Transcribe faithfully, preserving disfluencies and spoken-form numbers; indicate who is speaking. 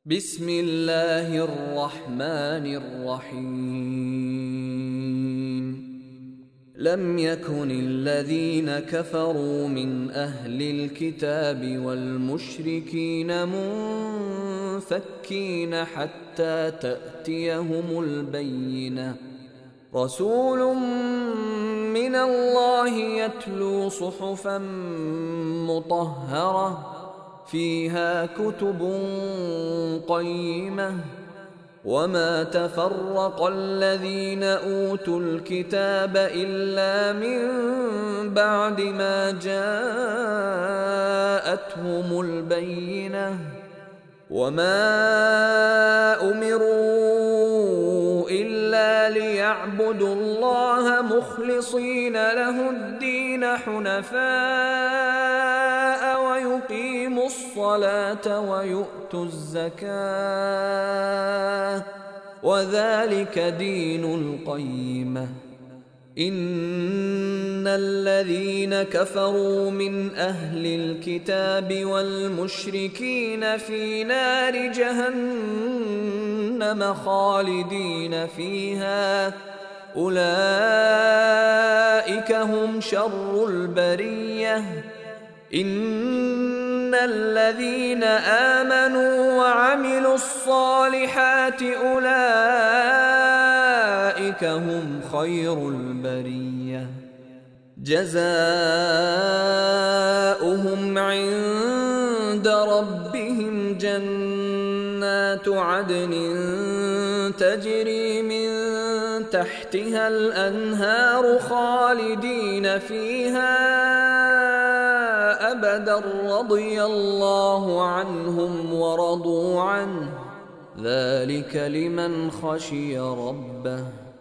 Speaker 1: بسم الله الرحمن الرحيم لم يكن الذين كفروا من أهل الكتاب والمشركين منفكين حتى تأتيهم البينة رسول من الله يتلو صحفا مطهرة فيها كتب قيمة وما تفرق الذين أوتوا الكتاب إلا من بعد ما جاءتهم البينة وما أمروا إلا ليعبدوا الله مخلصين له الدين حنفاء ويقيموا الصلاة ويؤتوا الزكاة وذلك دين القيمة إن الذين كفروا من أهل الكتاب والمشركين في نار جهنم خالدين فيها أولئك هم شر البرية إن الذين آمنوا وعملوا الصالحات أولئك هم خير البرية جزاؤهم عند ربهم جنات عدن تجري من تحتها الأنهار خالدين فيها أبدا رضي الله عنهم ورضوا عنه ذلك لمن خشي ربه